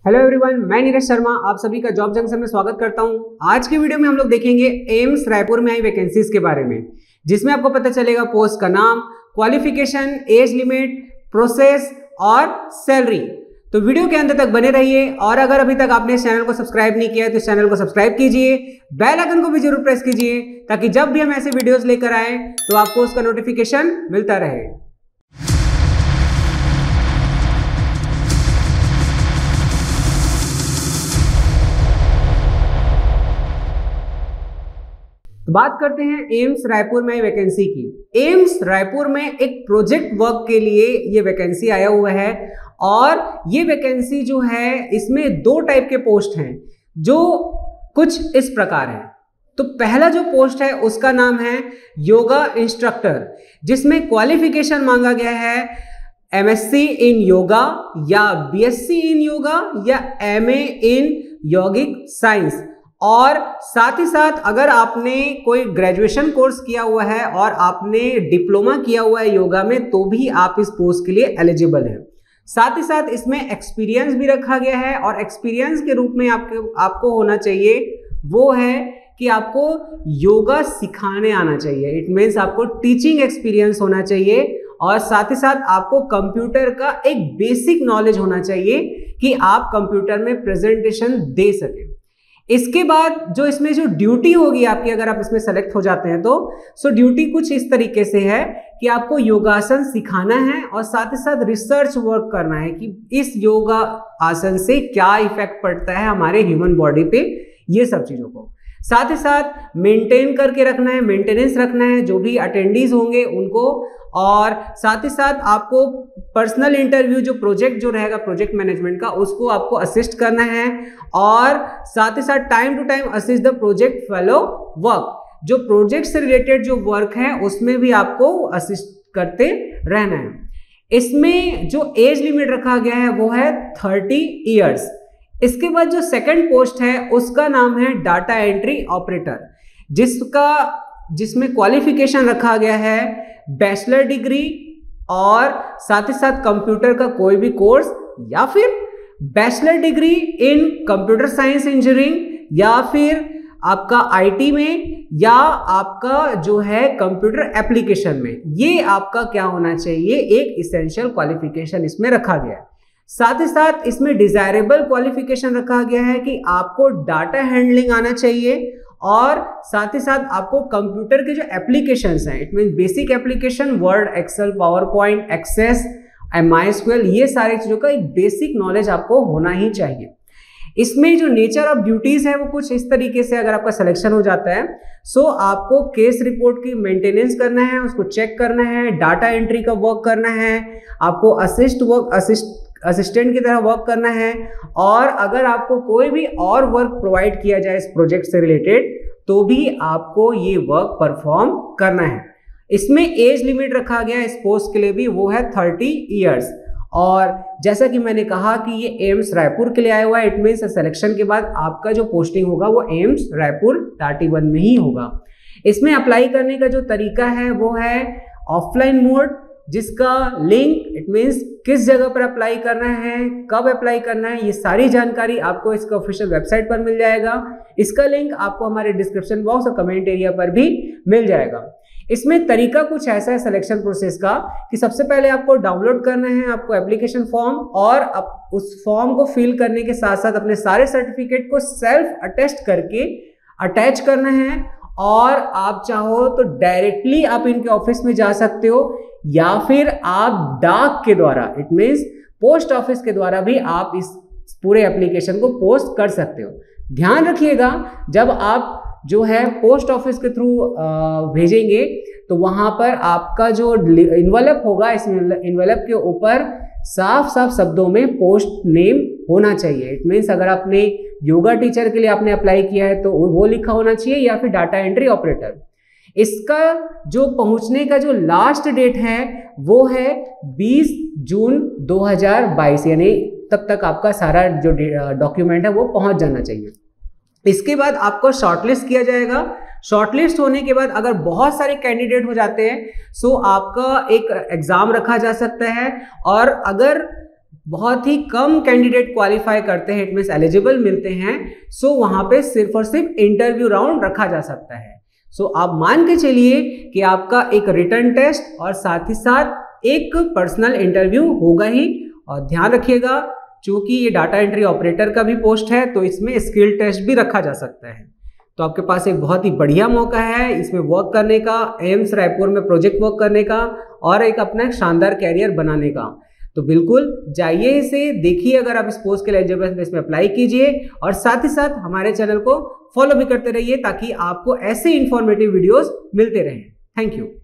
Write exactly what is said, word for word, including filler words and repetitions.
Hello everyone, मैं नीरज शर्मा आप सभी का जॉब जंक्शन में स्वागत करता हूं। आज के वीडियो में हम लोग देखेंगे एम्स रायपुर में आई वैकेंसीज के बारे में, जिसमें आपको पता चलेगा पोस्ट का नाम, क्वालिफिकेशन, एज लिमिट, प्रोसेस और सैलरी। तो वीडियो के अंत तक बने रहिए और अगर अभी तक आपने इस चैनल को सब्सक्राइब नहीं किया है तो इस चैनल को सब्सक्राइब कीजिए, बेल आइकन को भी जरूर प्रेस कीजिए ताकि जब भी हम ऐसे वीडियोस लेकर आए तो आपको उसका नोटिफिकेशन मिलता रहे। तो बात करते हैं एम्स रायपुर में वैकेंसी की। एम्स रायपुर में एक प्रोजेक्ट वर्क के लिए ये वैकेंसी आया हुआ है और ये वैकेंसी जो है इसमें दो टाइप के पोस्ट हैं जो कुछ इस प्रकार है। तो पहला जो पोस्ट है उसका नाम है योगा इंस्ट्रक्टर, जिसमें क्वालिफिकेशन मांगा गया है एमएससी इन योगा या बीएससी इन योगा या एमए इन यौगिक साइंस, और साथ ही साथ अगर आपने कोई ग्रेजुएशन कोर्स किया हुआ है और आपने डिप्लोमा किया हुआ है योगा में तो भी आप इस पोस्ट के लिए एलिजिबल हैं। साथ ही साथ इसमें एक्सपीरियंस भी रखा गया है और एक्सपीरियंस के रूप में आपको आपको होना चाहिए वो है कि आपको योगा सिखाने आना चाहिए। इट मीन्स आपको टीचिंग एक्सपीरियंस होना चाहिए और साथ ही साथ आपको कंप्यूटर का एक बेसिक नॉलेज होना चाहिए कि आप कंप्यूटर में प्रेजेंटेशन दे सकें। इसके बाद जो इसमें जो ड्यूटी होगी आपकी, अगर आप इसमें सेलेक्ट हो जाते हैं तो सो ड्यूटी कुछ इस तरीके से है कि आपको योगासन सिखाना है और साथ ही साथ रिसर्च वर्क करना है कि इस योगा आसन से क्या इफेक्ट पड़ता है हमारे ह्यूमन बॉडी पे, ये सब चीज़ों को साथ ही साथ मेंटेन करके रखना है, मेंटेनेंस रखना है जो भी अटेंडीज होंगे उनको, और साथ ही साथ आपको पर्सनल इंटरव्यू जो प्रोजेक्ट जो रहेगा प्रोजेक्ट मैनेजमेंट का उसको आपको असिस्ट करना है और साथ ही साथ time to time assist the project fellow work, जो प्रोजेक्ट से रिलेटेड जो वर्क है उसमें भी आपको असिस्ट करते रहना है। इसमें जो एज लिमिट रखा गया है वो है थर्टी ईयर्स। इसके बाद जो सेकंड पोस्ट है उसका नाम है डाटा एंट्री ऑपरेटर, जिसका जिसमें क्वालिफिकेशन रखा गया है बैचलर डिग्री और साथ ही साथ कंप्यूटर का कोई भी कोर्स या फिर bachelor degree in computer science engineering या फिर आपका आईटी में या आपका जो है कंप्यूटर एप्लीकेशन में, ये आपका क्या होना चाहिए, एक इसेंशियल क्वालिफिकेशन इसमें रखा गया है। साथ ही साथ इसमें डिजायरेबल क्वालिफिकेशन रखा गया है कि आपको डाटा हैंडलिंग आना चाहिए और साथ ही साथ आपको कंप्यूटर के जो एप्लीकेशंस हैं, it mean basic application Word, Excel, PowerPoint, Access, MySQL, ये सारी चीज़ों का एक बेसिक नॉलेज आपको होना ही चाहिए। इसमें जो नेचर ऑफ ड्यूटीज है वो कुछ इस तरीके से, अगर आपका सिलेक्शन हो जाता है सो आपको केस रिपोर्ट की मेंटेनेंस करना है, उसको चेक करना है, डाटा एंट्री का वर्क करना है, आपको असिस्ट वर्क असिस्ट असिस्टेंट की तरह वर्क करना है, और अगर आपको कोई भी और वर्क प्रोवाइड किया जाए इस प्रोजेक्ट से रिलेटेड तो भी आपको ये वर्क परफॉर्म करना है। इसमें एज लिमिट रखा गया है इस पोस्ट के लिए भी, वो है थर्टी ईयर्स। और जैसा कि मैंने कहा कि ये एम्स रायपुर के लिए आया हुआ है, इट मीन्स सिलेक्शन के बाद आपका जो पोस्टिंग होगा वो एम्स रायपुर टाटी वन में ही होगा। इसमें अप्लाई करने का जो तरीका है वो है ऑफलाइन मोड, जिसका लिंक, इट मीन्स किस जगह पर अप्लाई करना है, कब अप्लाई करना है, ये सारी जानकारी आपको इसका ऑफिशियल वेबसाइट पर मिल जाएगा। इसका लिंक आपको हमारे डिस्क्रिप्शन बॉक्स और कमेंट एरिया पर भी मिल जाएगा। इसमें तरीका कुछ ऐसा है सिलेक्शन प्रोसेस का कि सबसे पहले आपको डाउनलोड करना है आपको एप्लीकेशन फॉर्म, और आप उस फॉर्म को फिल करने के साथ साथ अपने सारे सर्टिफिकेट को सेल्फ अटेस्ट करके अटैच करना है, और आप चाहो तो डायरेक्टली आप इनके ऑफिस में जा सकते हो या फिर आप डाक के द्वारा, इट मीन्स पोस्ट ऑफिस के द्वारा भी आप इस पूरे एप्लीकेशन को पोस्ट कर सकते हो। ध्यान रखिएगा जब आप जो है पोस्ट ऑफिस के थ्रू भेजेंगे तो वहां पर आपका जो इन्वेलप होगा, इस इन्वेलप के ऊपर साफ साफ शब्दों में पोस्ट नेम होना चाहिए। इट मीन्स अगर आपने योगा टीचर के लिए आपने अप्लाई किया है तो वो लिखा होना चाहिए या फिर डाटा एंट्री ऑपरेटर। इसका जो पहुंचने का जो लास्ट डेट है वो है बीस जून दो हज़ार बाईस, यानी तब तक आपका सारा जो डॉक्यूमेंट है वो पहुंच जाना चाहिए। इसके बाद आपको शॉर्टलिस्ट किया जाएगा। शॉर्टलिस्ट होने के बाद अगर बहुत सारे कैंडिडेट हो जाते हैं सो आपका एक एग्जाम रखा जा सकता है, और अगर बहुत ही कम कैंडिडेट क्वालिफाई करते हैं, इट मींस एलिजिबल मिलते हैं। सो वहां पे सिर्फ और सिर्फ इंटरव्यू राउंड रखा जा सकता है। सो आप मान के चलिए कि आपका एक रिटन टेस्ट और साथ ही साथ एक पर्सनल इंटरव्यू होगा ही। और ध्यान रखिएगा, चूंकि ये डाटा एंट्री ऑपरेटर का भी पोस्ट है तो इसमें स्किल टेस्ट भी रखा जा सकता है। तो आपके पास एक बहुत ही बढ़िया मौका है इसमें वर्क करने का, एम्स रायपुर में प्रोजेक्ट वर्क करने का और एक अपना शानदार कैरियर बनाने का। तो बिल्कुल जाइए, इसे देखिए, अगर आप इस पोस्ट के लिए एलिजिबल हैं इसमें अप्लाई कीजिए और साथ ही साथ हमारे चैनल को फॉलो भी करते रहिए ताकि आपको ऐसे इंफॉर्मेटिव वीडियोस मिलते रहें। Thank you.